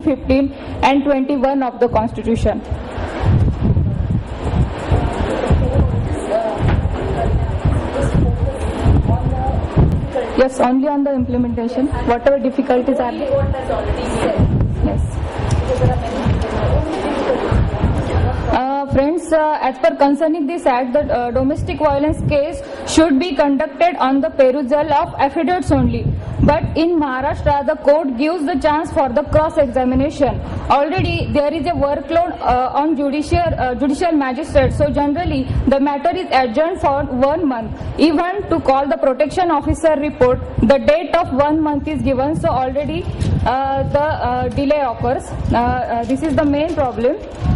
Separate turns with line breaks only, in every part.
15 and 21 of the Constitution. Yes, only on the implementation. Whatever difficulties are there.
What has already said.
Yes. Friends, as per concerning this act, the domestic violence case should be conducted on the perusal of affidavits only. But in Maharashtra, the court gives the chance for the cross-examination. Already there is a workload on judicial magistrate. So generally, the matter is adjourned for 1 month. Even to call the protection officer report, the date of 1 month is given. So already the delay occurs. This is the main problem.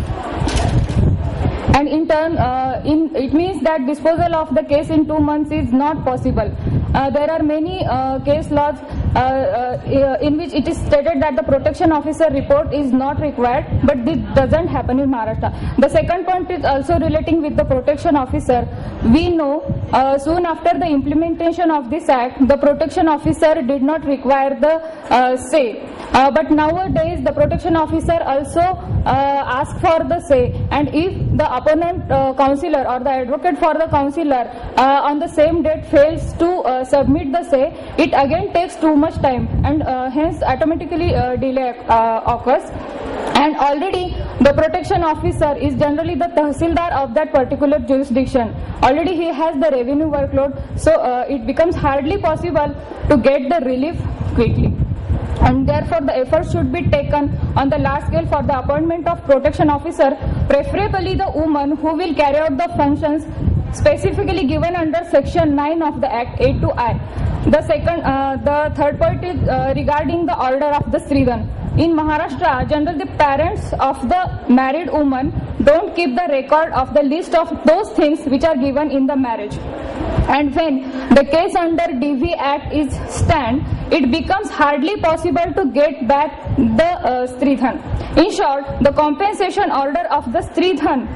And in turn, it means that disposal of the case in 2 months is not possible. There are many case laws in which it is stated that the protection officer report is not required, but this doesn't happen in Maharashtra. The second point is also relating with the protection officer. We know soon after the implementation of this act, the protection officer did not require the say. But nowadays, the protection officer also asks for the say, and if the opponent counsellor or the advocate for the counsellor on the same date fails to submit the say, it again takes too much time, and hence automatically delay occurs. And already the protection officer is generally the tahsildar of that particular jurisdiction. Already he has the revenue workload, so it becomes hardly possible to get the relief quickly. And therefore the effort should be taken on the large scale for the appointment of protection officer, preferably the woman who will carry out the functions specifically given under section 9 of the Act A to I. The third point is regarding the order of the Stridhan. In Maharashtra, generally the parents of the married woman don't keep the record of the list of those things which are given in the marriage. And when the case under DV Act is stand, it becomes hardly possible to get back the Stridhan. In short, the compensation order of the Stridhan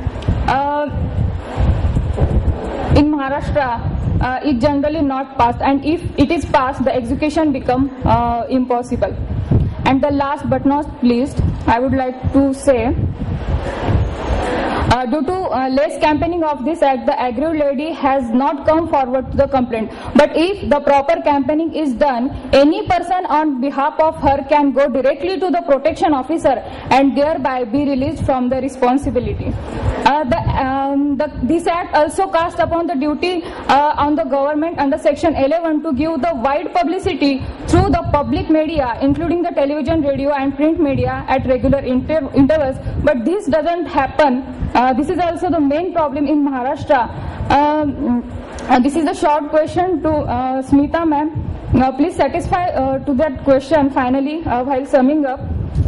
in Maharashtra is generally not passed, and if it is passed, the execution become impossible. And the last but not least, I would like to say, due to less campaigning of this act, the aggrieved lady has not come forward to the complaint. But if the proper campaigning is done, any person on behalf of her can go directly to the protection officer and thereby be released from the responsibility. This act also casts upon the duty on the government under section 11 to give the wide publicity through the public media, including the television, radio and print media at regular intervals. But this doesn't happen. This is also the main problem in Maharashtra. This is a short question to Smita ma'am. Please satisfy to that question finally while summing up.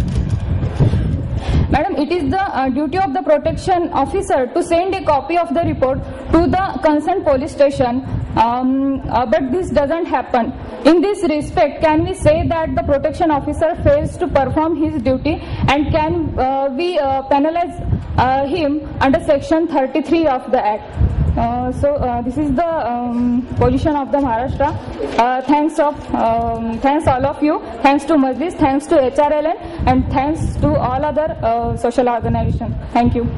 Madam, it is the duty of the protection officer to send a copy of the report to the concerned police station, but this doesn't happen. In this respect, can we say that the protection officer fails to perform his duty, and can we penalize him under section 33 of the Act? This is the position of the Maharashtra. Thanks all of you. Thanks to Majlis, thanks to HRLN, and thanks to all other social organizations. Thank you.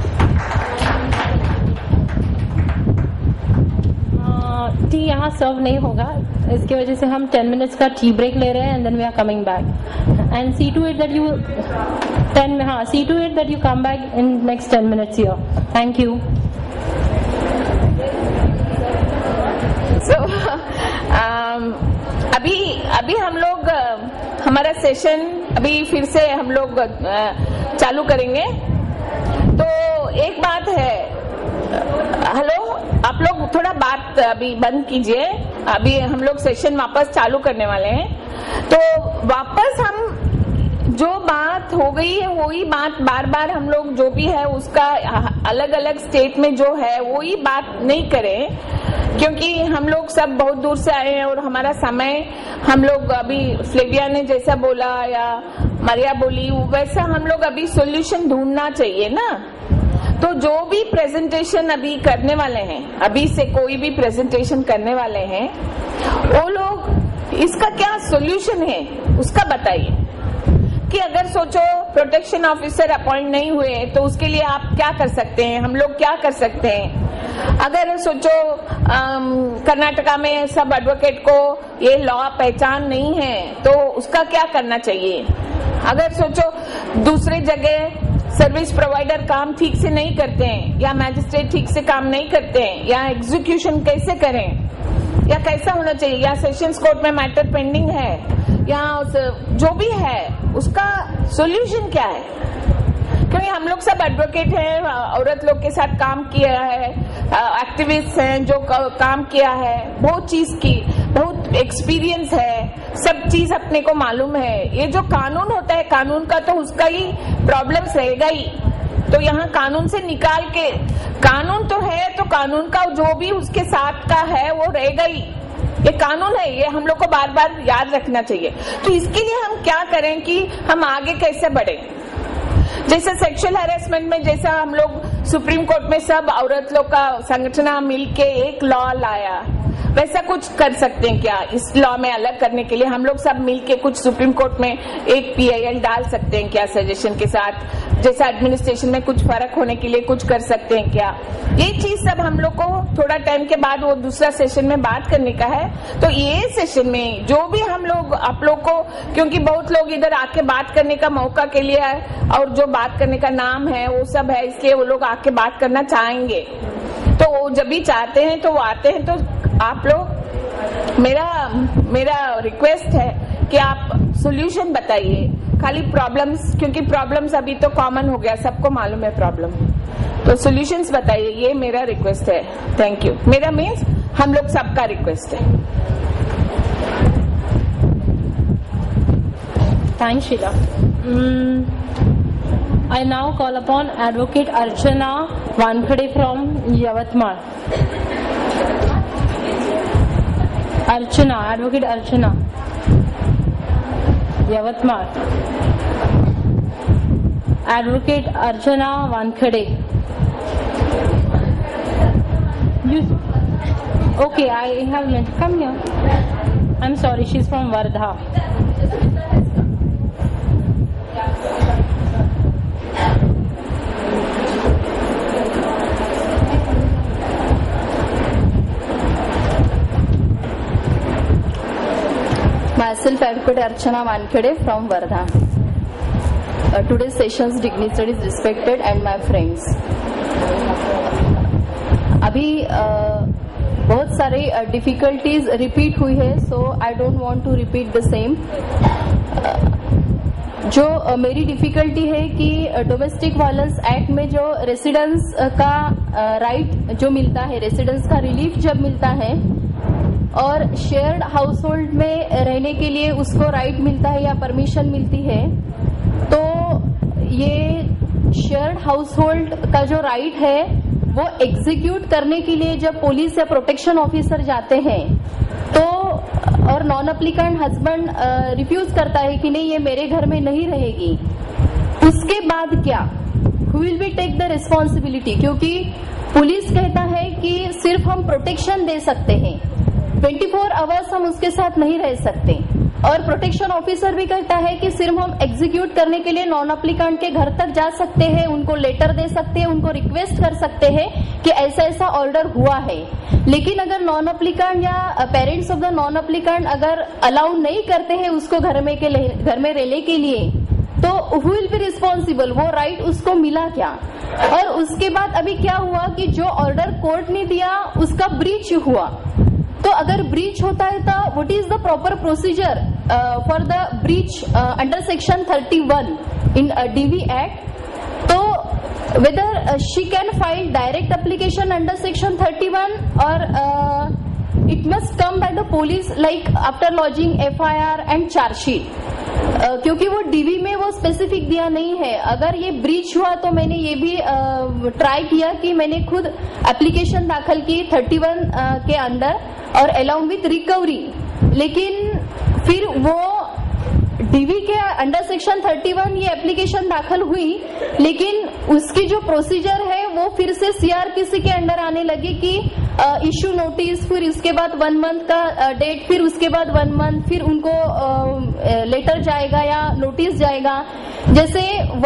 टी यहाँ सर्व नहीं होगा, इसकी वजह से हम 10 minutes का टी ब्रेक ले रहे हैं, and then we are coming back. And see to it that you come back in next 10 minutes here. Thank you.
So, अभी हम लोग हमारा सेशन अभी फिर से हम लोग चालू करेंगे. तो एक बात है, हेलो, आप लोग थोड़ा बात अभी बंद कीजिए. अभी हम लोग सेशन वापस चालू करने वाले हैं. तो वापस हम जो बात हो गई है वही बात बार बार हम लोग जो भी है उसका अलग अलग स्टेट में जो है वही बात नहीं करें, क्योंकि हम लोग सब बहुत दूर से आए हैं और हमारा समय हम लोग अभी फ्लेविया ने जैसा बोला या मारिया बोली वैसा हम लोग अभी सॉल्यूशन ढूंढना चाहिए ना. तो जो भी प्रेजेंटेशन अभी करने वाले हैं, अभी से कोई भी प्रेजेंटेशन करने वाले हैं, वो लोग इसका क्या सॉल्यूशन है उसका बताइए. कि अगर सोचो प्रोटेक्शन ऑफिसर अपॉइंट नहीं हुए तो उसके लिए आप क्या कर सकते हैं, हम लोग क्या कर सकते हैं। अगर सोचो कर्नाटका में सब एडवोकेट को ये लॉ पहचान नहीं है तो उसका क्या करना चाहिए। अगर सोचो दूसरे जगह सर्विस प्रोवाइडर काम ठीक से नहीं करते हैं या मैजिस्ट्रेट ठीक से काम नहीं करते हैं या एग्जीक्यूशन कैसे करें या कैसा होना चाहिए, या सेशंस कोर्ट में मैटर पेंडिंग है या जो भी है उसका सॉल्यूशन क्या है। क्योंकि हम लोग सब एडवोकेट हैं, औरत लोग के साथ काम किया है, एक्टिविस्ट हैं जो काम किया है, बहुत चीज की बहुत एक्सपीरियंस है, सब चीज अपने को मालूम है। ये जो कानून होता है कानून का तो उसका ही प्रॉब्लम्स रहेगा ही, तो यहाँ कानून से निकाल के कानून तो है तो कानून का जो भी उसके साथ का है वो रहेगा ही। ये कानून है, ये हम लोग को बार बार याद रखना चाहिए। तो इसके लिए हम क्या करें कि हम आगे कैसे बढ़े। जैसे सेक्सुअल हैरेसमेंट में जैसा हम लोग सुप्रीम कोर्ट में सब औरत लोग का संगठन मिलके एक लॉ लाया, वैसा कुछ कर सकते हैं क्या इस लॉ में अलग करने के लिए हम लोग सब मिलके कुछ सुप्रीम कोर्ट में एक PIL डाल सकते हैं क्या सजेशन के साथ, जैसा एडमिनिस्ट्रेशन में कुछ फर्क होने के लिए कुछ कर सकते हैं क्या। ये चीज सब हम लोग को थोड़ा टाइम के बाद वो दूसरा सेशन में बात करने का है। तो ये सेशन में जो भी हम लोग आप लोग को, क्योंकि बहुत लोग इधर आके बात करने का मौका के लिए है और जो बात करने का नाम है वो सब है, इसलिए वो लोग आके बात करना चाहेंगे। तो वो जब भी चाहते हैं तो वो आते हैं। तो आप लोग मेरा रिक्वेस्ट है कि आप सॉल्यूशन बताइए, खाली प्रॉब्लम्स, क्योंकि प्रॉब्लम्स अभी तो कॉमन हो गया, सबको मालूम है प्रॉब्लम, तो सॉल्यूशंस बताइए, ये मेरा रिक्वेस्ट है। Thank you. मेरा मीन्स हम लोग सबका रिक्वेस्ट है।
Thanks Sheela. I now call upon Advocate Archana Wankhede from Yavatmal. Archana, Advocate Archana, Yavatmal. Advocate Archana Wankhede. Okay, I have meant. Come here. I'm sorry, she's from Wardha.
Myself, Advocate Archana Wankhede from Wardha. Today's session's dignity is respected and my friends. अभी बहुत सारे difficulties repeat हुई है, so I don't want to repeat the same. जो मेरी difficulty है कि domestic violence act में जो रेसिडेंस का राइट जो मिलता है, रेसिडेंस का रिलीफ जब मिलता है और शेयर्ड हाउसहोल्ड में रहने के लिए उसको राइट मिलता है या परमिशन मिलती है, तो ये शेयर्ड हाउसहोल्ड का जो राइट है वो एग्जीक्यूट करने के लिए जब पुलिस या प्रोटेक्शन ऑफिसर जाते हैं तो और नॉन एप्लीकेंट हस्बैंड रिफ्यूज करता है कि नहीं ये मेरे घर में नहीं रहेगी, उसके बाद क्या, who will be take the responsibility. क्योंकि पुलिस कहता है कि सिर्फ हम प्रोटेक्शन दे सकते हैं, 24 आवर्स हम उसके साथ नहीं रह सकते, और प्रोटेक्शन ऑफिसर भी कहता है कि सिर्फ हम एग्जीक्यूट करने के लिए नॉन एप्लीकेंट के घर तक जा सकते हैं, उनको लेटर दे सकते हैं, उनको रिक्वेस्ट कर सकते हैं कि ऐसा ऐसा ऑर्डर हुआ है। लेकिन अगर नॉन एप्लीकेंट या parents of the non applicant अगर अलाउ नहीं करते हैं उसको घर में रहने के लिए, तो हु विल बी रिस्पॉन्सिबल, वो राइट उसको मिला क्या। और उसके बाद अभी क्या हुआ कि जो ऑर्डर कोर्ट ने दिया उसका ब्रीच हुआ, तो अगर ब्रीच होता है तो what is the proper procedure for the breach under section 31 in DV act. तो whether she can file direct application under section 31 or it must come by the police like after lodging FIR and charge sheet, क्योंकि वो DV में वो specific दिया नहीं है। अगर ये ब्रीच हुआ तो मैंने ये भी ट्राई किया कि मैंने खुद एप्लीकेशन दाखिल की 31 के अंदर और अलोंग विथ रिकवरी, लेकिन फिर वो DV के अंडर सेक्शन 31 ये एप्लीकेशन दाखिल हुई, लेकिन उसकी जो प्रोसीजर है वो फिर से CRPC के अंडर आने लगी कि इशू नोटिस, फिर उसके बाद 1 मंथ का डेट, फिर उसके बाद 1 मंथ, फिर उनको लेटर जाएगा या नोटिस जाएगा। जैसे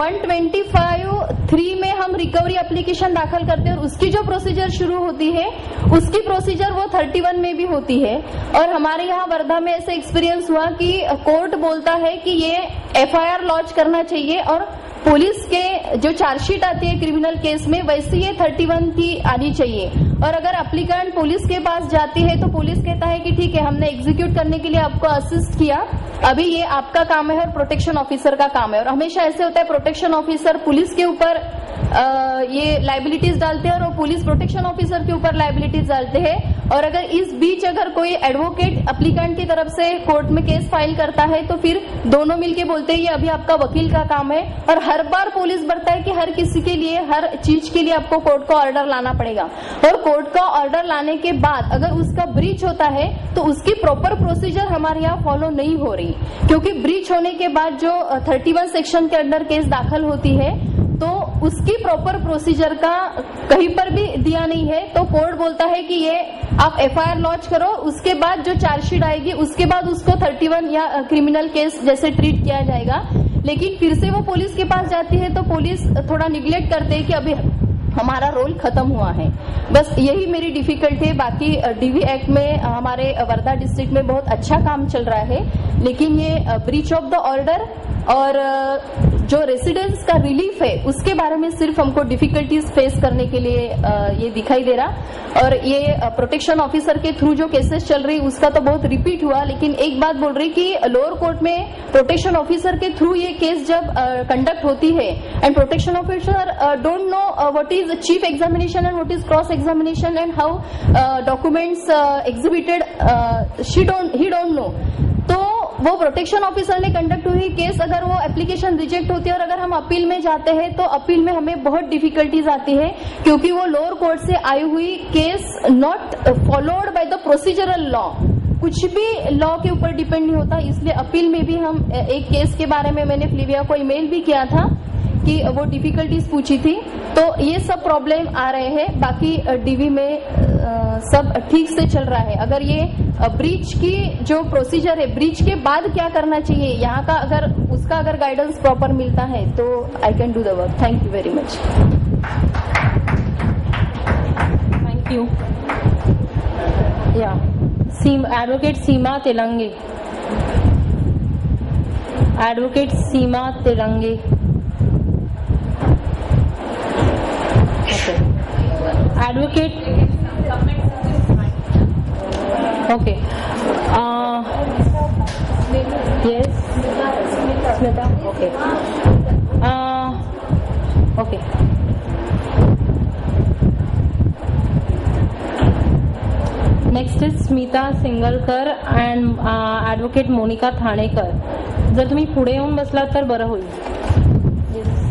125(3) में हम रिकवरी एप्लीकेशन दाखिल करते हैं और उसकी जो प्रोसीजर शुरू होती है उसकी प्रोसीजर वो 31 में भी होती है। और हमारे यहाँ वर्धा में ऐसा एक्सपीरियंस हुआ कि कोर्ट बोलता है कि ये FIR लॉन्च करना चाहिए और पुलिस के जो चार्जशीट आती है क्रिमिनल केस में वैसे ये 31 की आनी चाहिए। और अगर एप्लीकेंट पुलिस के पास जाती है तो पुलिस कहता है कि ठीक है, हमने एग्जीक्यूट करने के लिए आपको असिस्ट किया, अभी ये आपका काम है और प्रोटेक्शन ऑफिसर का काम है। और हमेशा ऐसे होता है, प्रोटेक्शन ऑफिसर पुलिस के ऊपर ये लाइबिलिटीज डालते हैं और वो पुलिस प्रोटेक्शन ऑफिसर के ऊपर लाइबिलिटीज डालते हैं। और अगर इस बीच अगर कोई एडवोकेट एप्लीकेंट की तरफ से कोर्ट में केस फाइल करता है तो फिर दोनों मिलके बोलते हैं ये अभी आपका वकील का काम है। और हर बार पुलिस बढ़ता है कि हर किसी के लिए, हर चीज के लिए आपको कोर्ट का ऑर्डर लाना पड़ेगा। और कोर्ट का ऑर्डर लाने के बाद अगर उसका ब्रीच होता है तो उसकी प्रॉपर प्रोसीजर हमारे यहाँ फॉलो नहीं हो रही, क्योंकि ब्रीच होने के बाद जो 31 सेक्शन के अंडर केस दाखिल होती है तो उसकी प्रॉपर प्रोसीजर का कहीं पर भी दिया नहीं है। तो कोर्ट बोलता है कि ये आप FIR लॉन्च करो, उसके बाद जो चार्जशीट आएगी उसके बाद उसको 31 या क्रिमिनल केस जैसे ट्रीट किया जाएगा। लेकिन फिर से वो पुलिस के पास जाती है तो पुलिस थोड़ा निग्लेक्ट करते है कि अभी हमारा रोल खत्म हुआ है। बस यही मेरी डिफिकल्टी है। बाकी DV एक्ट में हमारे वर्धा डिस्ट्रिक्ट में बहुत अच्छा काम चल रहा है, लेकिन ये ब्रीच ऑफ द ऑर्डर और जो रेसिडेंट्स का रिलीफ है उसके बारे में सिर्फ हमको डिफिकल्टीज फेस करने के लिए ये दिखाई दे रहा। और ये प्रोटेक्शन ऑफिसर के थ्रू जो केसेस चल रही उसका तो बहुत रिपीट हुआ, लेकिन एक बात बोल रही कि लोअर कोर्ट में प्रोटेक्शन ऑफिसर के थ्रू ये केस जब कंडक्ट होती है and protection officer don't know what is chief examination and what is cross examination and how documents exhibited, he don't know. तो वो प्रोटेक्शन ऑफिसर ने कंडक्ट हुई केस, अगर वो एप्लीकेशन रिजेक्ट होती है और अगर हम अपील में जाते हैं तो अपील में हमें बहुत डिफिकल्टीज आती है, क्योंकि वो लोअर कोर्ट से आई हुई case not followed by the procedural law, कुछ भी लॉ के ऊपर डिपेंड नहीं होता। इसलिए अपील में भी हम एक केस के बारे में मैंने फ्लीविया को ईमेल भी किया था कि वो डिफिकल्टीज पूछी थी। तो ये सब प्रॉब्लम आ रहे हैं। बाकी DV में सब ठीक से चल रहा है। अगर ये ब्रीच की जो प्रोसीजर है, ब्रीच के बाद क्या करना चाहिए यहाँ का, अगर उसका अगर गाइडेंस प्रॉपर मिलता है तो I can do the work. Thank you very much.
Thank you. या advocate Seema Telange, advocate Seema Telange. Advocate. Okay. Yes. Smita. Okay. Okay. Next is Smita Singalkar and Advocate Monica Thanekar. जर तुम्ही पुढे येऊन बसलात तर बरं होईल. Yes.